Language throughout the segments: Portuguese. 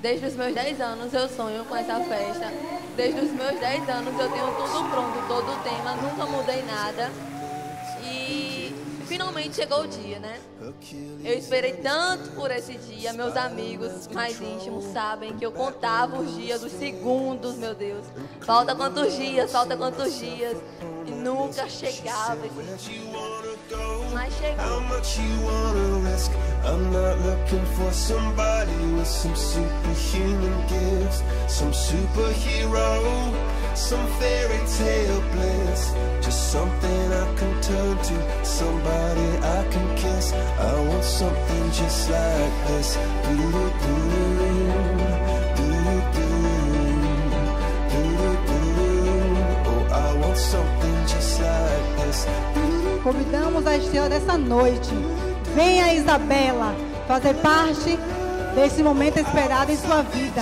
Desde os meus 10 anos eu sonho com essa festa. Desde os meus 10 anos eu tenho tudo pronto, todo o tema, nunca mudei nada. E finalmente chegou o dia, né? Eu esperei tanto por esse dia. Meus amigos mais íntimos sabem que eu contava os dias, os segundos, meu Deus. Falta quantos dias, falta quantos dias. E nunca chegava esse dia. Mas chegou. How much you wanna risk? I'm not looking for somebody with some superhuman gifts, some superhero, some fairy tale bliss. Just something I can turn to, somebody I can kiss. I want something just like this. Oh, I want something just like this. Convidamos a estrela dessa noite. Venha, Isabela, fazer parte desse momento esperado em sua vida.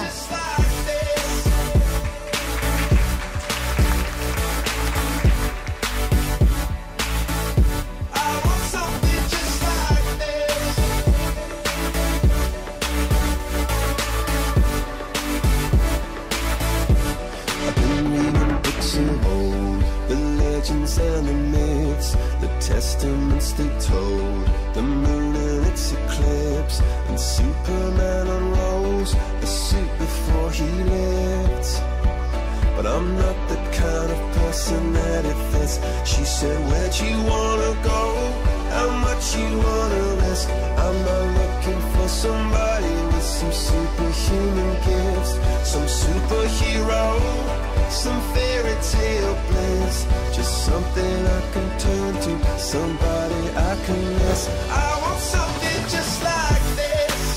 And the myths, the testaments they told, the moon and its eclipse, and Superman unrolls the suit before he lived. But I'm not the kind of person that it fits. She said, where'd you wanna go? How much you wanna risk? I'm not looking for somebody with some superhuman gifts, some superhero, some fairy tale bliss. Just something I can turn to, somebody I can miss. I want something just like this.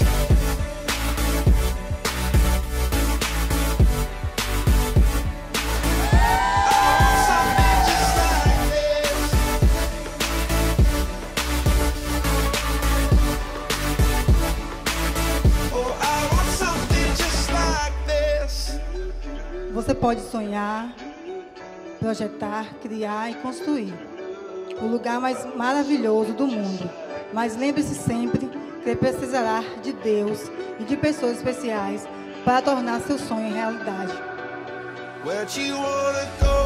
I want something just like this. Oh, I want something just like this. Você pode sonhar, projetar, criar e construir o lugar mais maravilhoso do mundo. Mas lembre-se sempre que precisará de Deus e de pessoas especiais para tornar seu sonho realidade. Where'd you wanna go?